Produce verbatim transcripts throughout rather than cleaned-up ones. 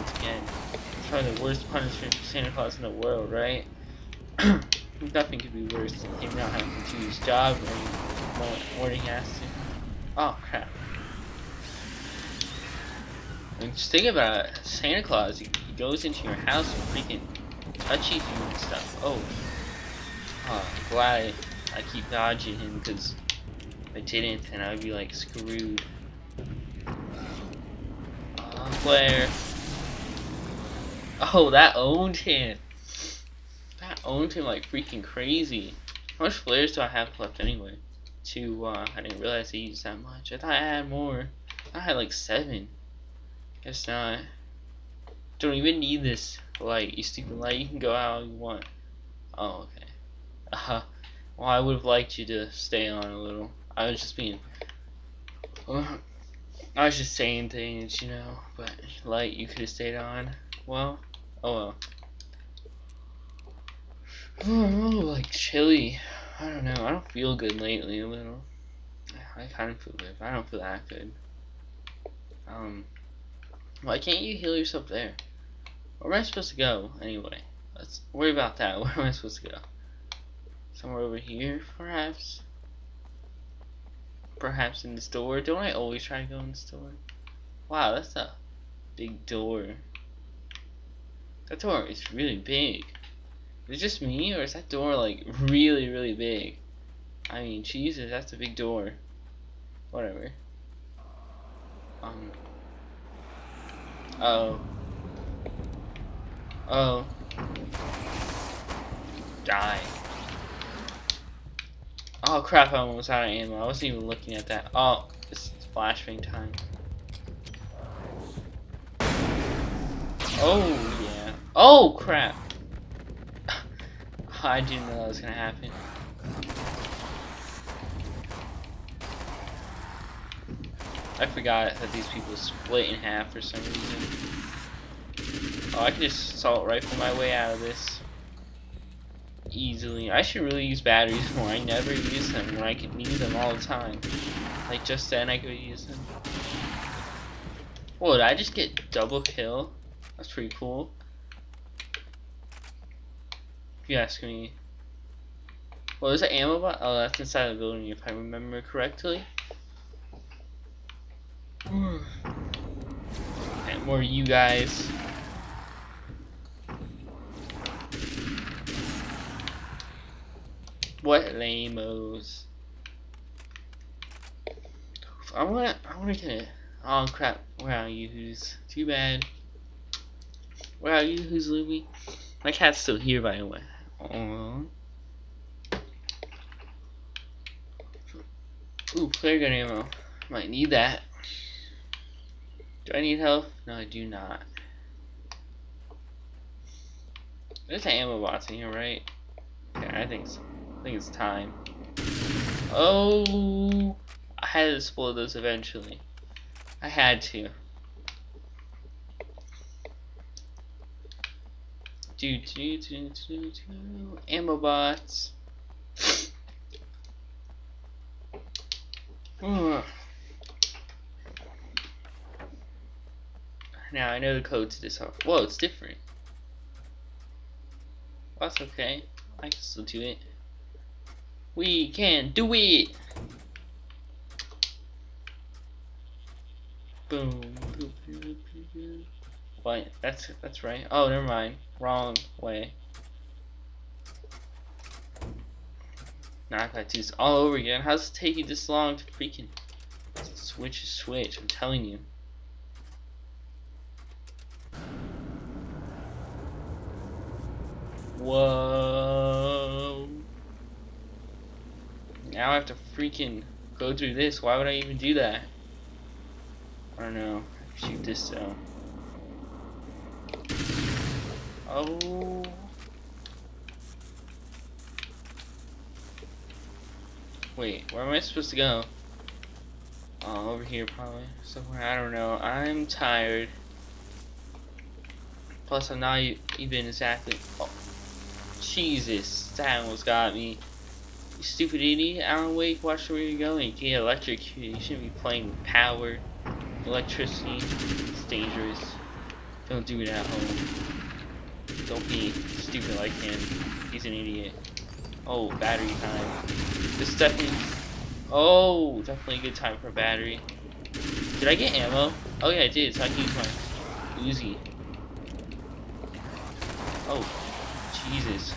once again. It's probably the worst punishment for Santa Claus in the world, right? Nothing could be worse than him not having to do his job or morning has to. Oh crap. I mean, just think about it. Santa Claus, he, he goes into your house and freaking touches you and stuff. Oh. Oh, I'm glad I, I keep dodging him, because if I didn't, then I would be like screwed. Oh, Flare. Oh, that owned him. That owned him like freaking crazy. How much flares do I have left anyway? Two, uh, I didn't realize I used that much. I thought I had more. I had like seven. Guess not. Don't even need this light, you stupid light. You can go out all you want. Oh, okay. Uh, well, I would have liked you to stay on a little. I was just being... Uh, I was just saying things, you know. But, light, you could have stayed on. Well, oh well. Oh, like chilly. I don't know. I don't feel good lately a little. I kind of feel good, but I don't feel that good. Um... Why can't you heal yourself there? Where am I supposed to go, anyway? Let's worry about that. Where am I supposed to go? Somewhere over here, perhaps? Perhaps in the store? Don't I always try to go in the store? Wow, that's a big door. That door is really big. Is it just me, or is that door, like, really, really big? I mean, Jesus, that's a big door. Whatever. Um... Oh. Oh. Die. Oh crap, I almost out of ammo. I wasn't even looking at that. Oh, it's flashbang time. Oh, yeah. Oh, crap. I didn't know that was gonna happen. I forgot that these people split in half for some reason. Oh, I can just assault rifle my way out of this easily. I should really use batteries more. I never use them when I could use them all the time. Like just then I could use them. Whoa, did I just get double kill? That's pretty cool. If you ask me. Well, there's an ammo bot? Oh, that's inside the building if I remember correctly. And more you guys. What lamos. I want I wanna get it. Oh crap, where are you who's too bad. Where are you who's Louie? My cat's still here by the way. Aww. Ooh, flare gun ammo. Might need that. Do I need health? No, I do not. There's an ammo box in here, right? Okay, I think so. I think it's time. Oh, I had to explode those eventually. I had to. Do do do do do. Ammo bots. Now I know the code to this. Whoa, it's different. Well, that's okay. I can still do it. We can do it. Boom. Boom, boom, boom, boom. What? That's that's right. Oh, never mind. Wrong way. Now I gotta do this all over again. How's it taking this long to freaking switch a switch? I'm telling you. Whoa. Now I have to freaking go through this. Why would I even do that? I don't know. I can shoot this though. Oh. Wait, where am I supposed to go? Oh, over here probably. Somewhere, I don't know. I'm tired. Plus, I'm not even exactly... Oh. Jesus, that almost got me. You stupid idiot. Alan Wake, watch where you're going. You can get electrocuted. You shouldn't be playing with power. Electricity. It's dangerous. Don't do it at home. Don't be stupid like him. He's an idiot. Oh, battery time. This is definitely... Oh, definitely a good time for battery. Did I get ammo? Oh yeah, I did, so I can use my Uzi. Oh, Jesus.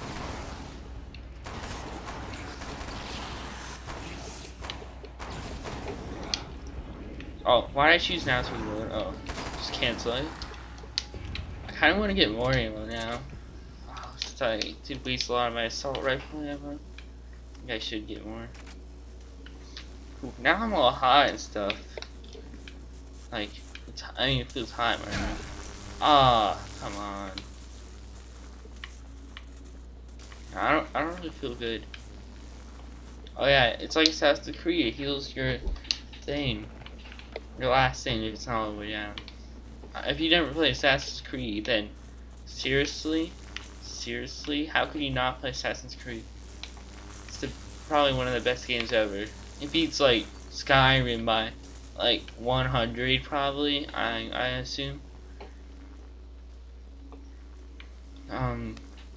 Oh, why did I choose now to reload? Oh, just cancel it. I kind of want to get more ammo now. Oh, since I did waste a lot of my assault rifle ammo. I think I should get more. Ooh, now I'm all hot and stuff. Like, it's, I mean, it feels hot right now. Ah, come on. I don't, I don't really feel good. Oh yeah, it's like Assassin's Creed. It heals your thing, your last thing if it's not all the way down. If you never played Assassin's Creed, then seriously, seriously, how could you not play Assassin's Creed? It's the, probably one of the best games ever. It beats like Skyrim by like one hundred probably. I I assume. Um.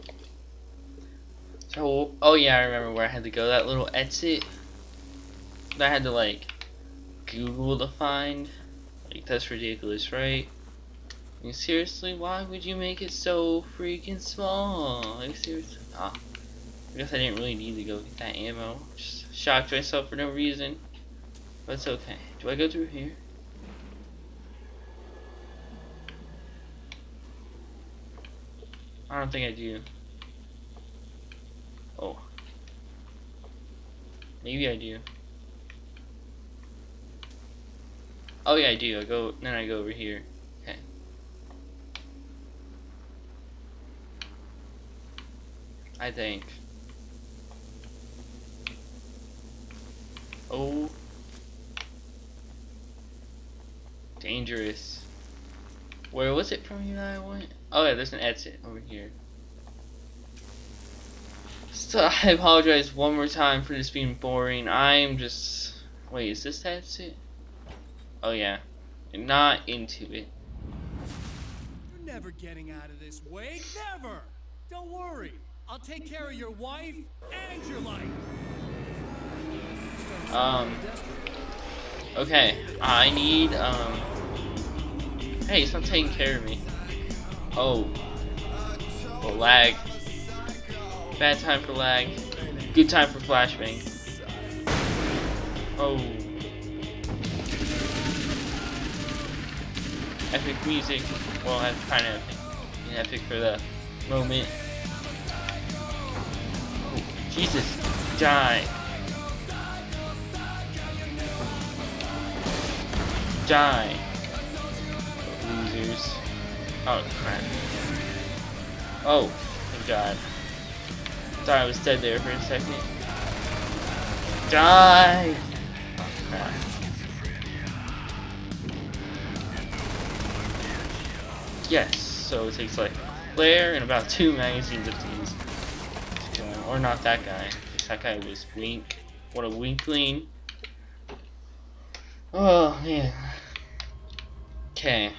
So, oh yeah, I remember where I had to go. That little exit that I had to like Google to find. Like, that's ridiculous, right? I mean, seriously, why would you make it so freaking small? Like, seriously? Ah, I guess I didn't really need to go get that ammo. Just shocked myself for no reason. But it's okay. Do I go through here? I don't think I do. Oh. Maybe I do. Oh yeah, I do. I go, then I go over here. Okay. I think. Oh. Dangerous. Where was it from here that I went? Oh yeah, there's an exit over here. So I apologize one more time for this being boring. I'm just... Wait, is this the exit? Oh yeah. Not into it. You're never getting out of this, Wade. Never! Don't worry. I'll take care of your wife and your life. Um... Okay. I need, um... Hey, it's not taking care of me. Oh. Oh, lag. Bad time for lag. Good time for flashbang. Oh. Epic music. Well, that's kind of epic. Epic for the moment. Oh, Jesus. Die. Die. Losers. Oh, crap. Oh, thank God. Thought I was dead there for a second. Die! Oh, crap. Yes, so it takes like a flare and about two magazines of these. Or not that guy. That guy was wink. What a winkling. Oh, man. Okay.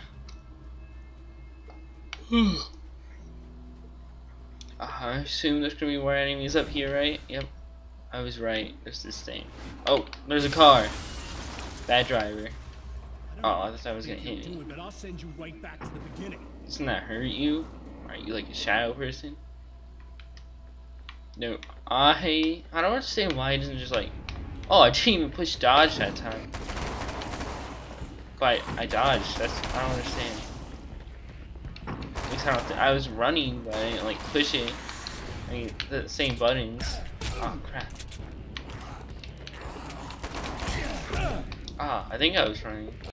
I assume there's gonna be more enemies up here, right? Yep. I was right. There's this thing. Oh, there's a car. Bad driver. Oh, I thought I was gonna hit me. But I'll send you right back to the beginning. Doesn't that hurt you? Are you like a shadow person? No. I I don't understand why he doesn't just like. Oh, I didn't even push dodge that time. But I dodged. That's I don't understand. At least I don't. Th I was running, but I didn't like push it. I mean, the same buttons. Oh crap. Ah, I think I was running.